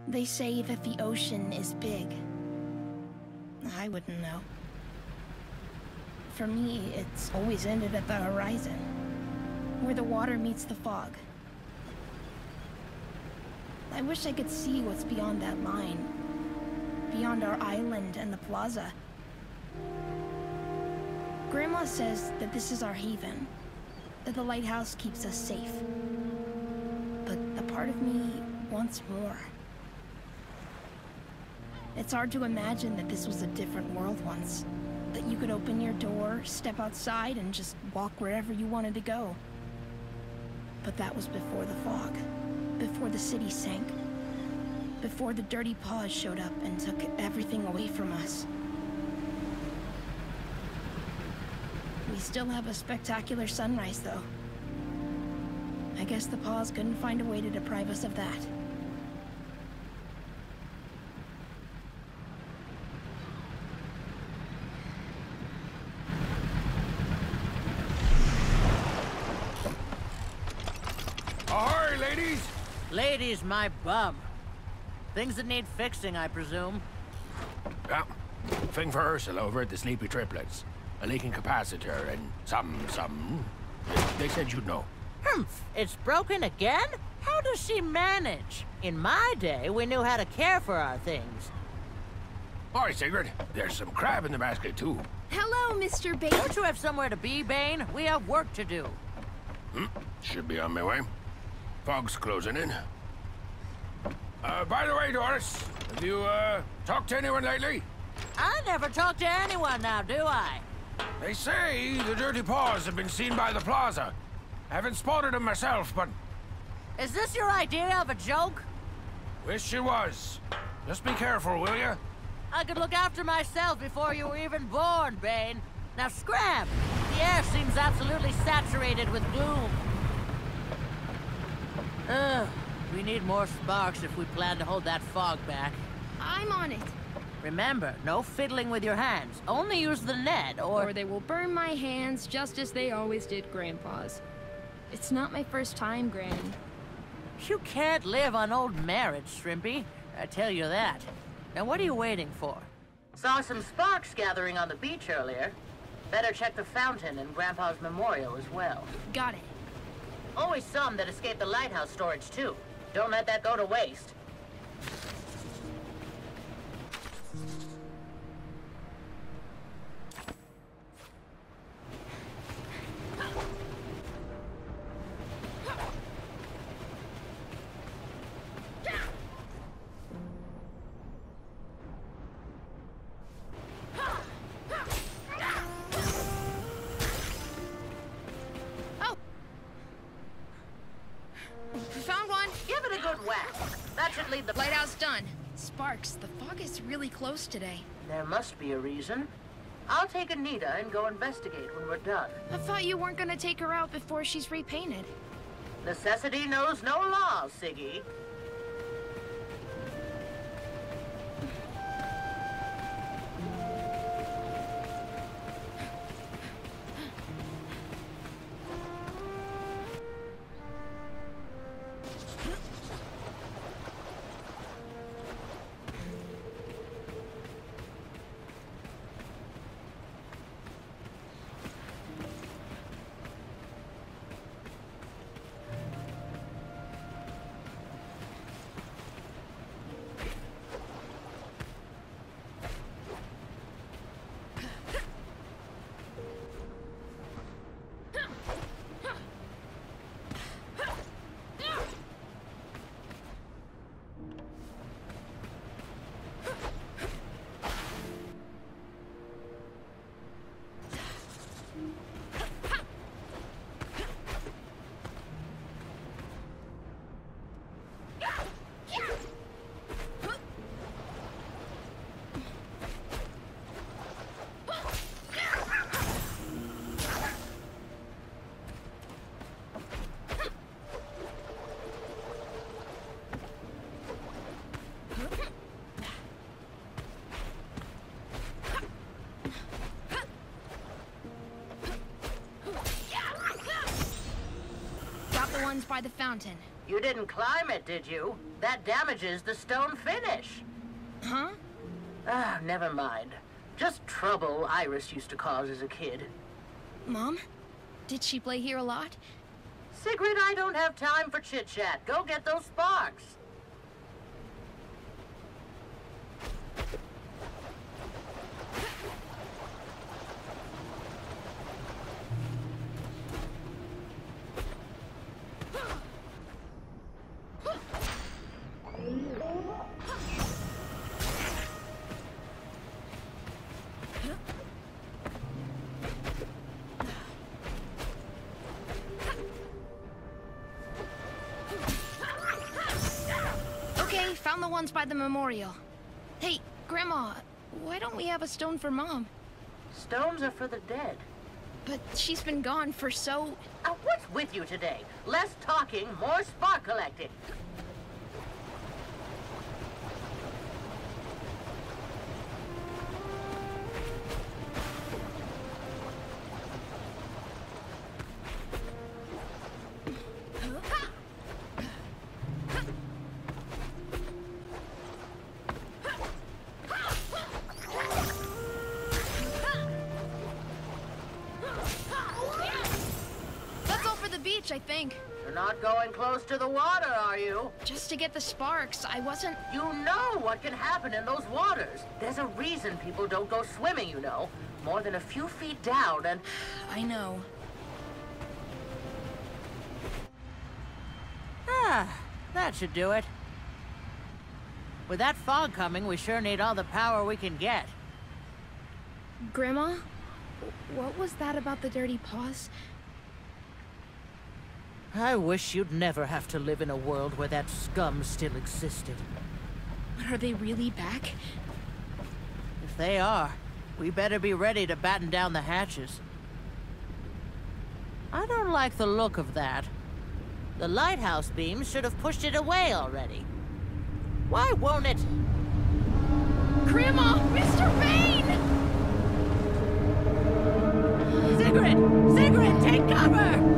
They say that the ocean is big. I wouldn't know. For me, it's always ended at the horizon, where the water meets the fog. I wish I could see what's beyond that line, beyond our island and the plaza. Grandma says that this is our haven, that the lighthouse keeps us safe. But a part of me wants more. It's hard to imagine that this was a different world once. That you could open your door, step outside, and just walk wherever you wanted to go. But that was before the fog. Before the city sank. Before the dirty paws showed up and took everything away from us. We still have a spectacular sunrise, though. I guess the paws couldn't find a way to deprive us of that. Ahoy, ladies! Ladies, my bum. Things that need fixing, I presume. Yeah. Thing for Ursula over at the Sleepy Triplets. A leaking capacitor and some. They said you'd know. Humph! It's broken again? How does she manage? In my day, we knew how to care for our things. Hi, Sigrid. There's some crab in the basket, too. Hello, Mr. Bane. Don't you have somewhere to be, Bane? We have work to do. Should be on my way. Fog's closing in. By the way, Doris, have you, talked to anyone lately? I never talk to anyone now, do I? They say the Dirty Paws have been seen by the plaza. I haven't spotted them myself, but... Is this your idea of a joke? Wish it was. Just be careful, will you? I could look after myself before you were even born, Bane. Now scram! The air seems absolutely saturated with gloom. Ugh. We need more sparks if we plan to hold that fog back. I'm on it. Remember, no fiddling with your hands. Only use the net, Or they will burn my hands just as they always did Grandpa's. It's not my first time, Granny. You can't live on old marriage, Shrimpy. I tell you that. Now what are you waiting for? Saw some sparks gathering on the beach earlier. Better check the fountain and Grandpa's memorial as well. Got it. Always some that escape the lighthouse storage, too. Don't let that go to waste. Found one. Give it a good whack. That should lead the... Lighthouse done. Sparks, the fog is really close today. There must be a reason. I'll take Anita and go investigate when we're done. I thought you weren't gonna take her out before she's repainted. Necessity knows no law, Siggy. By the fountain. You didn't climb it, did you? That damages the stone finish. Huh? Ah, never mind. Just trouble Iris used to cause as a kid. Mom? Did she play here a lot? Sigrid, I don't have time for chit-chat. Go get those sparks. Okay, found the ones by the memorial. Hey, Grandma, why don't we have a stone for Mom? Stones are for the dead. But she's been gone for so... What's with you today? Less talking, more spark collecting. Let's go for the beach, I think. You're not going close to the water, are you? Just to get the sparks, I wasn't... You know what can happen in those waters. There's a reason people don't go swimming, you know. More than a few feet down and... I know. That should do it. With that fog coming, we sure need all the power we can get. Grandma? What was that about the dirty paws? I wish you'd never have to live in a world where that scum still existed. Are they really back? If they are, we better be ready to batten down the hatches. I don't like the look of that. The lighthouse beams should have pushed it away already. Why won't it? Grandma! Mr. Vane! Sigrid! Sigrid, take cover!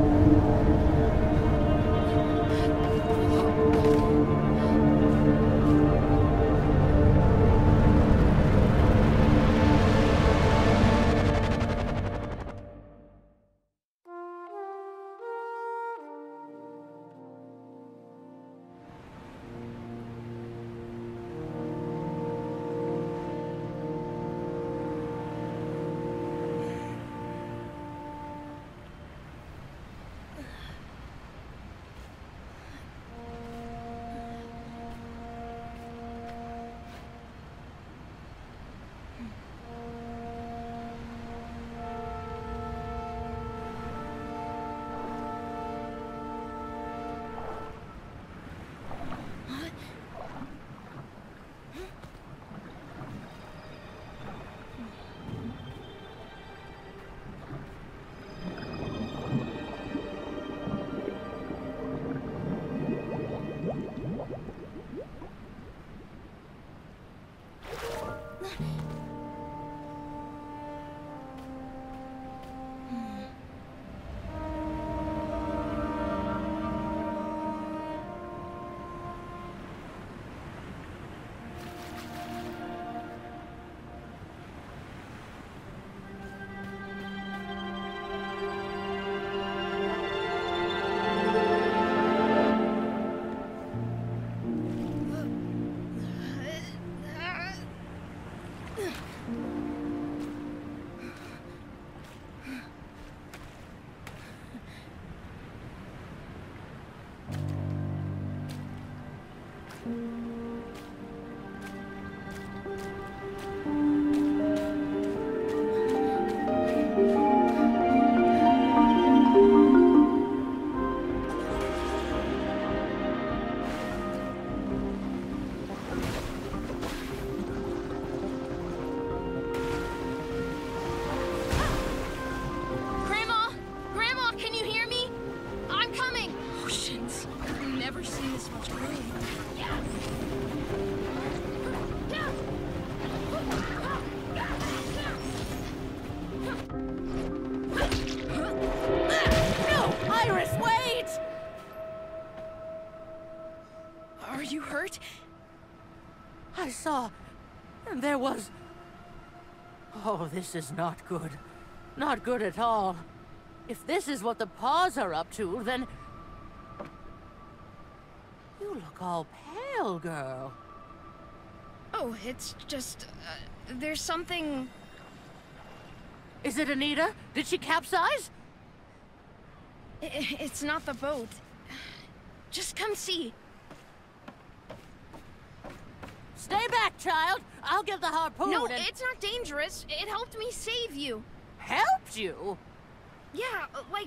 Never seen this much room. hurt? I saw, and there was... Oh, this is not good. Not good at all. If this is what the Paws are up to, then... You look all pale, girl. Oh, it's just... there's something... Is it Anita? Did she capsize? It's not the boat. Just come see. Stay back, child! I'll get the harpoon No, and... it's not dangerous. It helped me save you. Helped you? Yeah, like...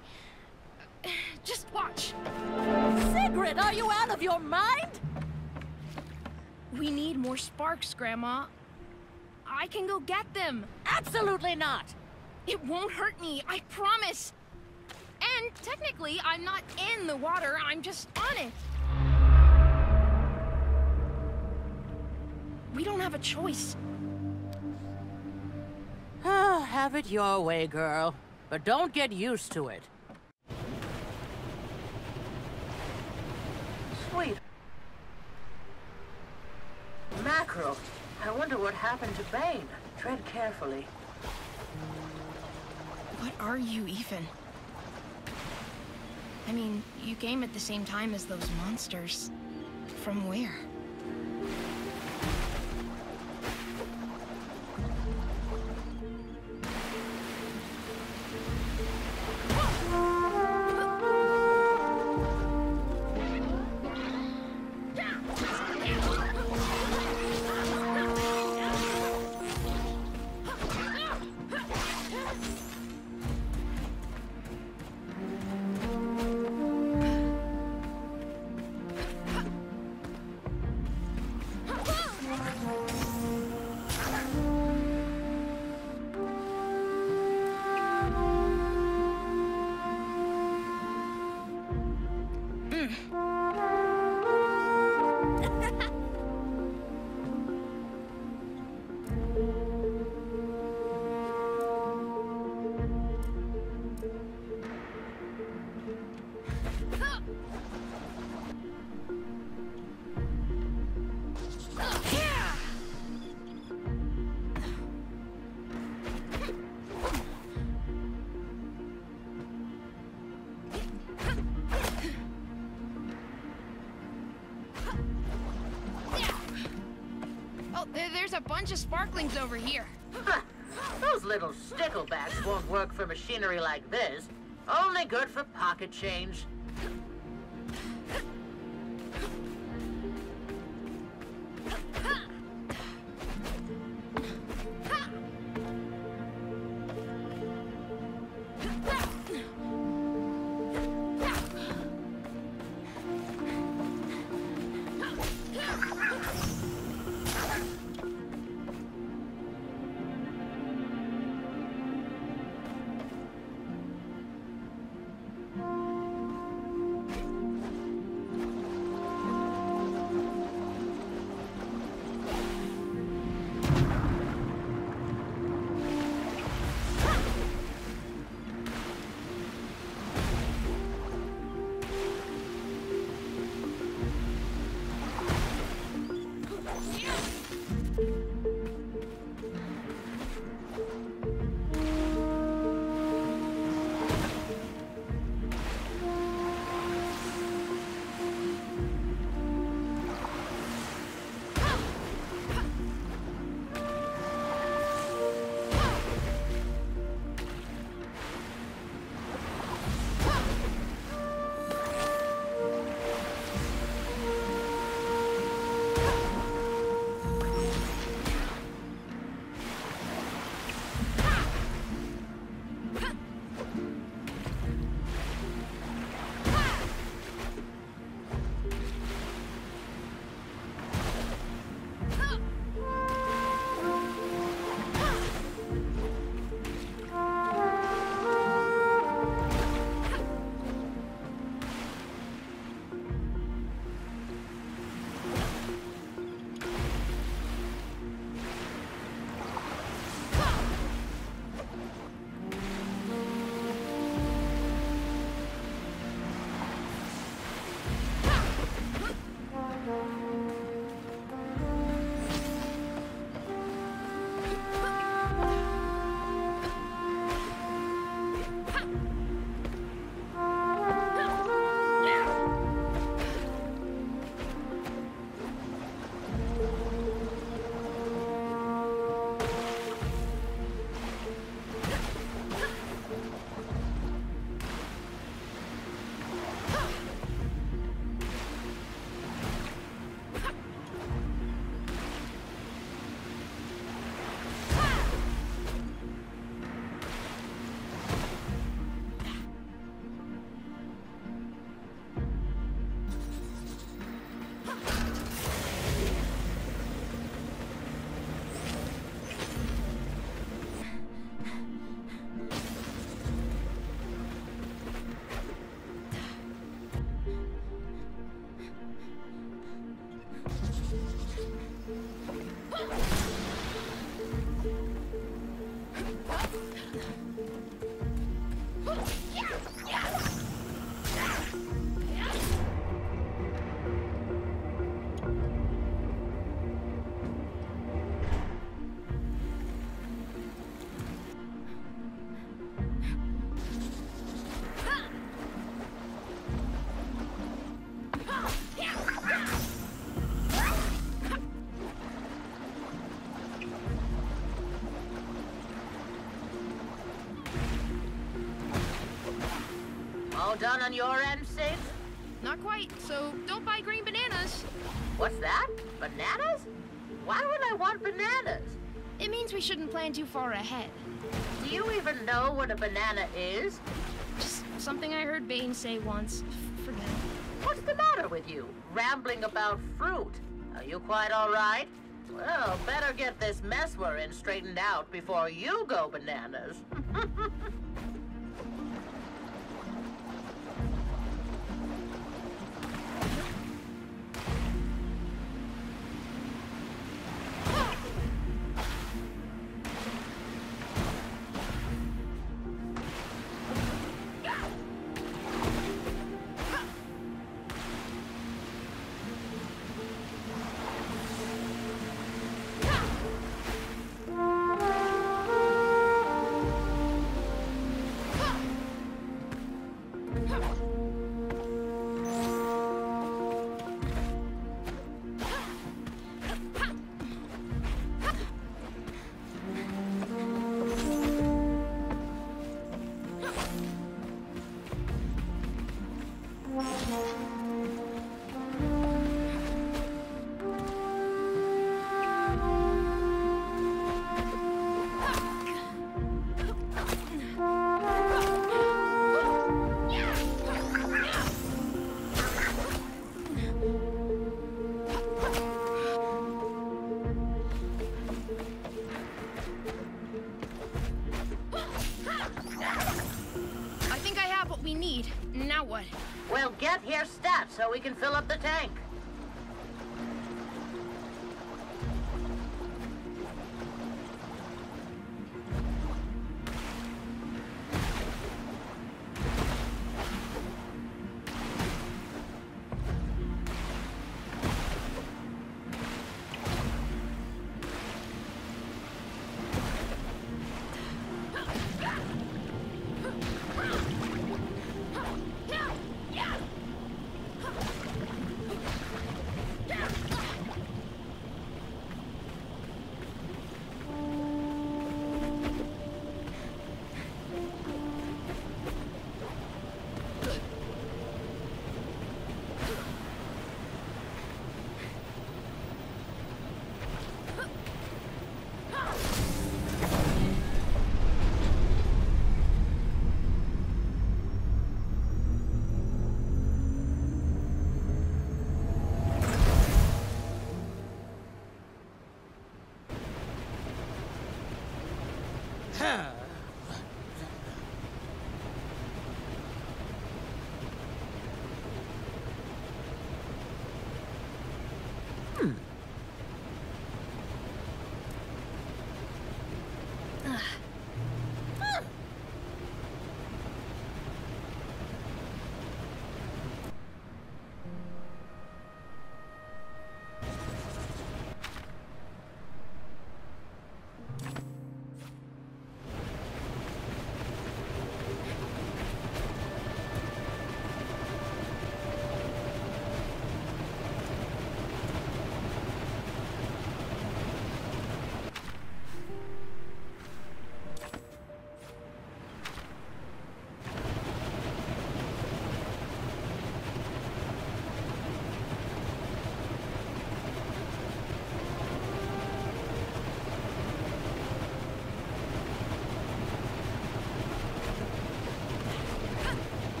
Just watch. Sigrid, are you out of your mind? We need more sparks, Grandma. I can go get them. Absolutely not! It won't hurt me, I promise. And technically, I'm not in the water, I'm just on it. We don't have a choice. Have it your way, girl. But don't get used to it. Sweet. Mackerel. I wonder what happened to Bane. Tread carefully. What are you, even? I mean, you came at the same time as those monsters. From where? There's a bunch of sparklings over here. Those little sticklebacks won't work for machinery like this. Only good for pocket change. done on your end, Sid? Not quite, so don't buy green bananas. What's that? Bananas? Why would I want bananas? It means we shouldn't plan too far ahead. Do you even know what a banana is? Just something I heard Bane say once. Forget it. What's the matter with you? Rambling about fruit. Are you quite all right? Well, better get this mess we're in straightened out before you go bananas. Now what? Well, get here stat so we can fill up the tank.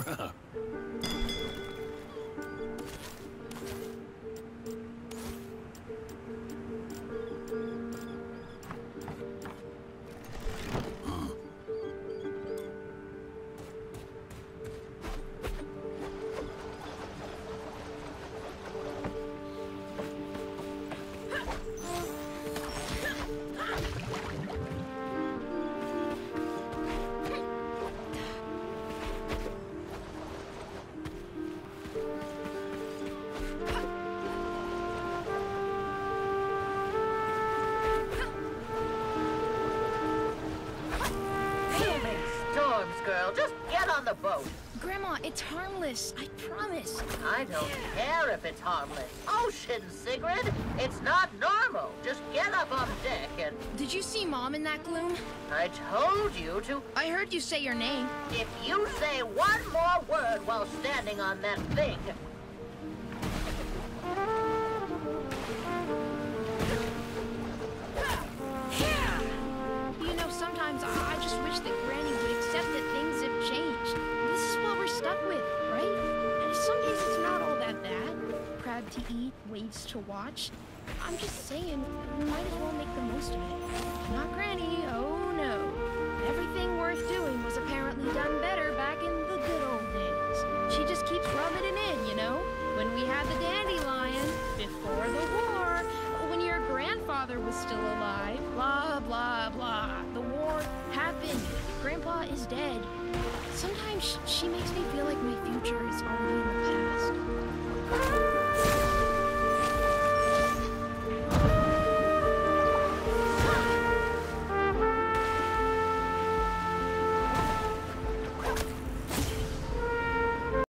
Girl, just get on the boat. Grandma, it's harmless. I promise. I don't care if it's harmless. Ocean, Sigrid. It's not normal. Just get up on deck and... Did you see Mom in that gloom? I told you to... I heard you say your name. If you say one more word while standing on that thing... You know, sometimes I just wish that Granny would accept that things have changed. This is what we're stuck with, right? And some days it's not all that bad. Crab to eat, waves to watch. I'm just saying, we might as well make the most of it. Not Granny, oh no. Everything worth doing was apparently done better back in the good old days. She just keeps rubbing it in, you know? When we had the dandelion, before the war, when your grandfather was still alive, blah, blah, blah. The war happened. Grandpa is dead. Sometimes she makes me feel like my future is already in the past.